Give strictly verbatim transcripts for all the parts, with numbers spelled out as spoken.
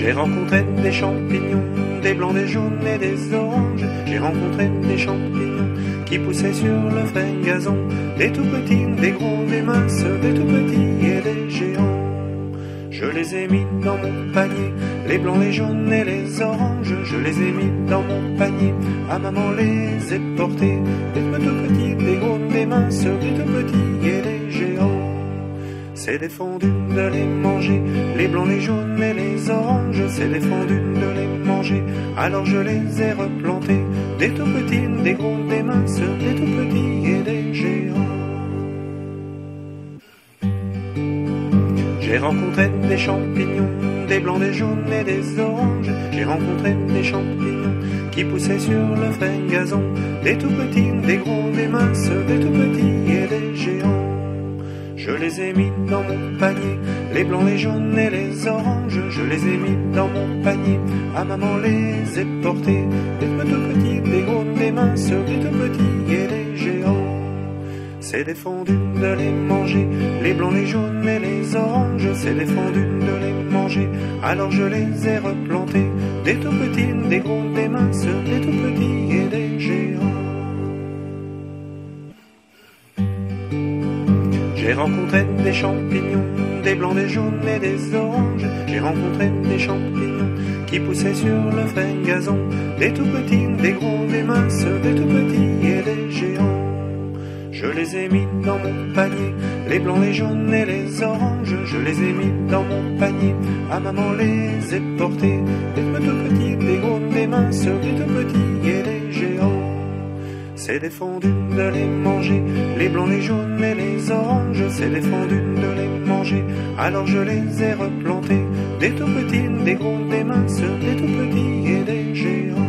J'ai rencontré des champignons, des blancs, des jaunes et des oranges. J'ai rencontré des champignons qui poussaient sur le frais gazon. Des tout petits, des gros, des minces, des tout petits et des géants. Je les ai mis dans mon panier, les blancs, les jaunes et les oranges. Je les ai mis dans mon panier, à maman les ai portés. Des tout petits, des gros, des minces, des tout petits et des géants. C'est défendu de les manger, les blancs, les jaunes et les oranges. C'est défendu de les manger, alors je les ai replantés. Des tout petits, des gros, des minces, des tout petits et des géants. J'ai rencontré des champignons, des blancs, des jaunes et des oranges. J'ai rencontré des champignons qui poussaient sur le frais gazon. Des tout petits, des gros, des minces, des tout petits et des géants. Je les ai mis dans mon panier, les blancs, les jaunes et les oranges. Je les ai mis dans mon panier, à maman les ai portés. Des tout petits, des gros, des minces, des tout petits et des géants. C'est défendu de les manger, les blancs, les jaunes et les oranges. C'est défendu de les manger, alors je les ai replantés. Des tout petits, des gros, des minces, des tout petits et des géants. J'ai rencontré des champignons, des blancs, des jaunes et des oranges. J'ai rencontré des champignons qui poussaient sur le frais gazon. Des tout petits, des gros, des minces, des tout petits et des géants. Je les ai mis dans mon panier, les blancs, les jaunes et les oranges. Je les ai mis dans mon panier, à maman les ai portés. Des tout petits, des gros, des minces, des tout petits et des géants. C'est défendu de les manger, les blancs, les jaunes et les oranges. C'est défendu de les manger, alors je les ai replantés. Des tout petits, des gros, des minces, des tout petits et des géants.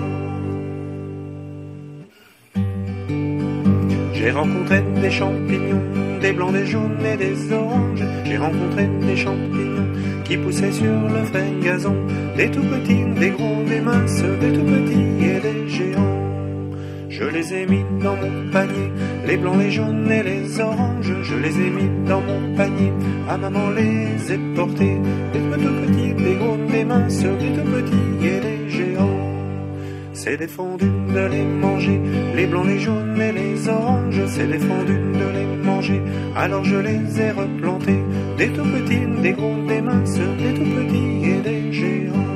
J'ai rencontré des champignons, des blancs, des jaunes et des oranges. J'ai rencontré des champignons qui poussaient sur le frais gazon. Des tout petits, des gros, des minces, des tout petits et des géants. Je les ai mis dans mon panier, les blancs, les jaunes et les oranges. Je les ai mis dans mon panier, à maman les ai portés. Des tout petits, des gros, des minces, des tout petits et des géants. C'est défendu de les manger, les blancs, les jaunes et les oranges. C'est défendu de les manger, alors je les ai replantés. Des tout petits, des gros, des minces, des tout petits et des géants.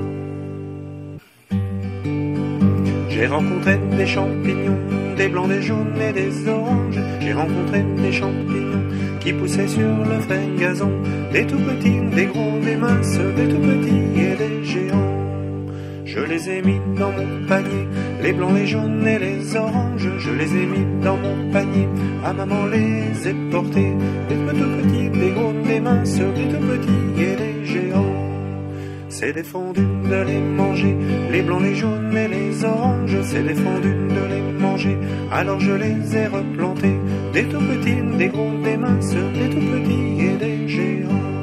J'ai rencontré des champignons, des blancs, des jaunes et des oranges. J'ai rencontré des champignons qui poussaient sur le frais gazon. Des tout petits, des gros, des minces, des tout petits et des géants. Je les ai mis dans mon panier, les blancs, les jaunes et les oranges. Je les ai mis dans mon panier, à maman les ai portés. Des tout petits, des gros, des minces, des tout petits et des géants. C'est défendu de les manger, les blancs, les jaunes et les oranges. C'est défendu de les manger, alors je les ai replantés. Des tout petits, des gros, des minces, des tout petits et des géants.